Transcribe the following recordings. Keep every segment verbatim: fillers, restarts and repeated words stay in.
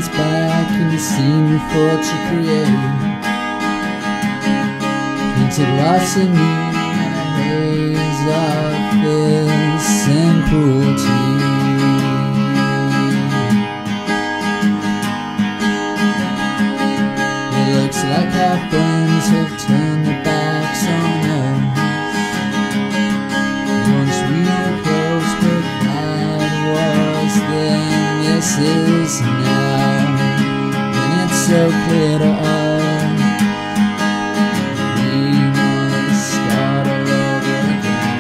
glance back in the scene we fought to create, painted lots of new haze of fists and cruelty. It looks like our friends have turned their backs on us. Once we were close, but that was then. This is now, and it's so clear to all. We must start all over again.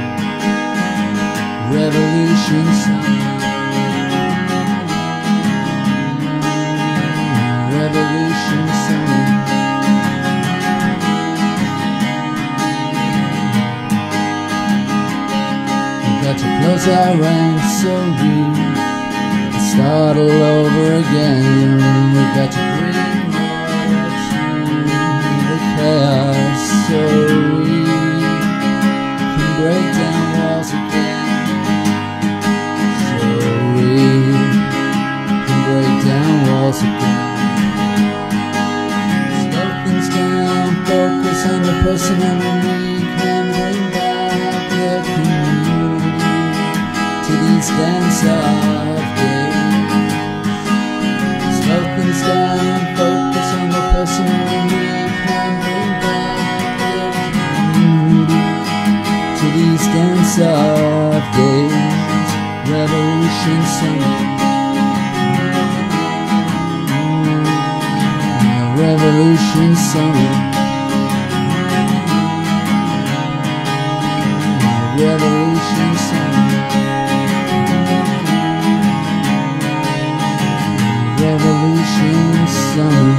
Revolution song. Revolution song. We got to close our ranks so we start all over again. We've got to bring order to the chaos so we can break down walls again. So we can break down walls again. Slow things down, focus on the person, and we can bring back the community to these dance-off days. Down, focus on the person, and we can bring back the community to these dance-off days. Revolution song. Revolution song. Revolution song. Revolution song.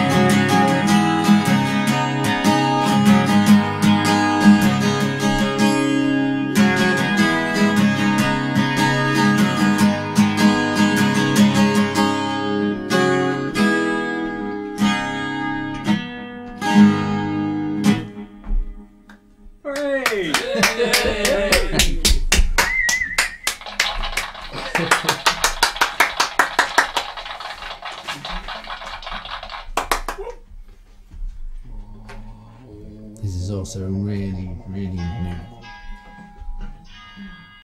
Hooray! This is also really, really new.